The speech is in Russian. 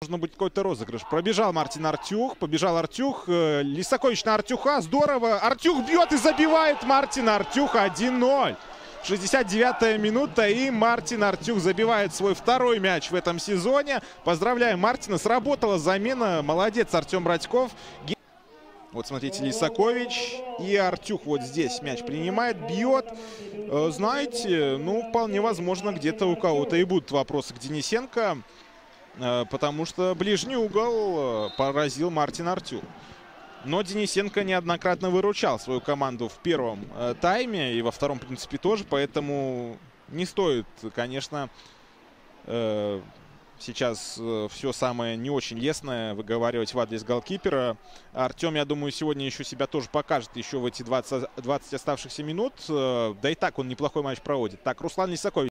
Должен быть какой-то розыгрыш. Пробежал Мартин Артюх, побежал Артюх. Лисакович на Артюха. Здорово. Артюх бьет и забивает Мартин Артюх 1-0. 69-я минута, и Мартин Артюх забивает свой второй мяч в этом сезоне. Поздравляем Мартина. Сработала замена. Молодец Артем Радьков. Вот смотрите, Лисакович и Артюх вот здесь мяч принимает, бьет. Знаете, ну вполне возможно, где-то у кого-то и будут вопросы к Денисенко. Потому что ближний угол поразил Мартин Артюх. Но Денисенко неоднократно выручал свою команду в первом тайме и во втором, в принципе, тоже. Поэтому не стоит, конечно, сейчас все самое не очень лестное выговаривать в адрес голкипера. Артем, я думаю, сегодня еще себя тоже покажет еще в эти 20 оставшихся минут. Да и так он неплохой матч проводит. Так, Руслан Лисакович.